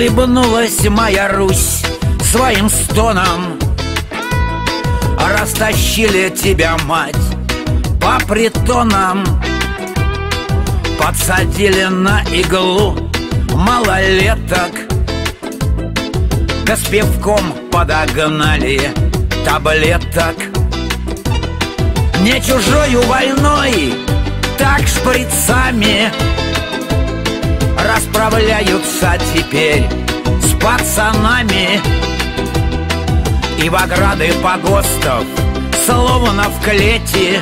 Захлебнулась моя Русь своим стоном. Растащили тебя, мать, по притонам. Подсадили на иглу малолеток, да с пивком подогнали таблеток. Не чужою войной, так шприцами расправляются теперь с пацанами. И в ограды погостов, словно в клете,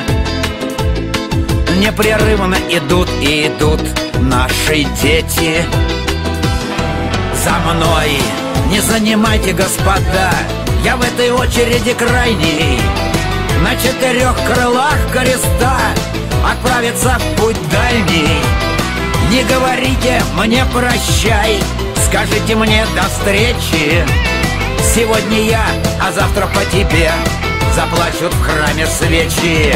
непрерывно идут и идут наши дети. За мной не занимайте, господа, я в этой очереди крайний. На 4 крылах креста отправиться в путь дальний. Не говорите мне прощай, скажите мне до встречи. Сегодня я, а завтра по тебе заплачут в храме свечи.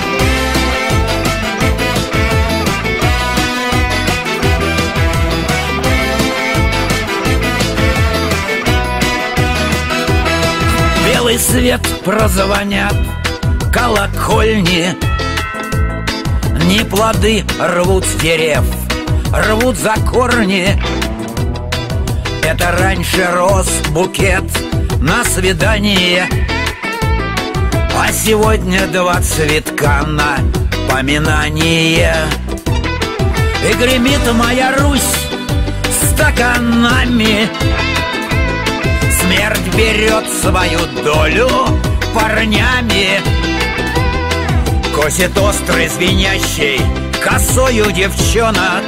Белый свет прозвонят колокольни, не плоды рвут с дерев, рвут за корни. Это раньше рос букет на свидание, а сегодня 2 цветка на поминание. И гремит моя Русь стаканами, смерть берет свою долю парнями. Косит острый звенящий косою девчонок,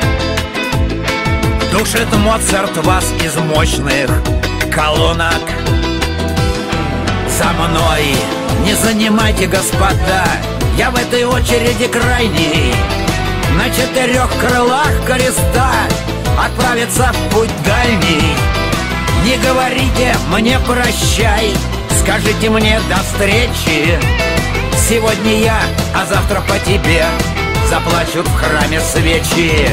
душит Моцарт вас из мощных колонок. За мной не занимайте, господа, я в этой очереди крайний. На 4 крылах креста отправиться в путь дальний. Не говорите мне прощай, скажите мне до встречи. Сегодня я, а завтра по тебе заплачут в храме свечи.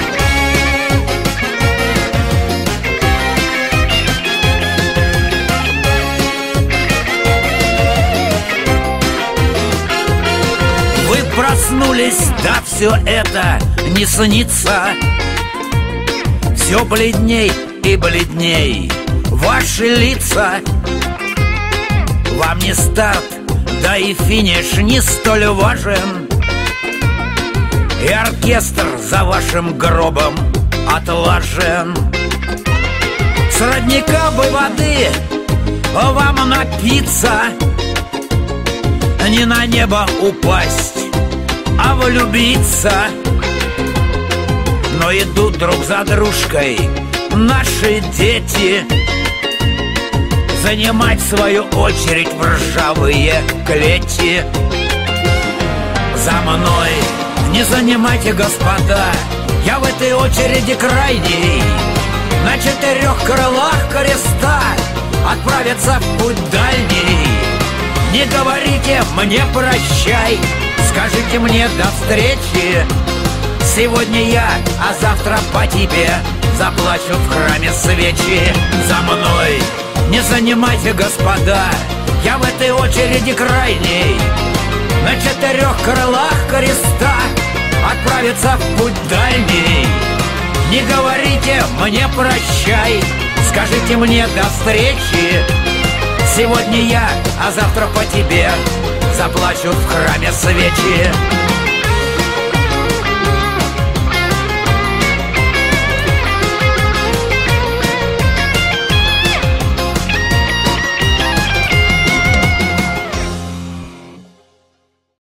Вы проснулись, да все это не снится. Все бледней и бледней ваши лица. Вам не старт, да и финиш не столь важен. И оркестр за вашим гробом отлажен. С родника бы воды вам напиться, не на небо упасть, а влюбиться. Но идут друг за дружкой наши дети занимать свою очередь в ржавые клети. За мной не занимайте, господа, я в этой очереди крайний. На 4 крылах креста отправиться в путь дальний. Не говорите мне прощай, скажите мне до встречи. Сегодня я, а завтра по тебе заплачут в храме свечи. За мной не занимайте, господа, я в этой очереди крайний. На 4 крылах креста отправиться в путь дальний. Не говорите мне прощай, скажите мне до встречи. Сегодня я, а завтра по тебе заплачут в храме свечи.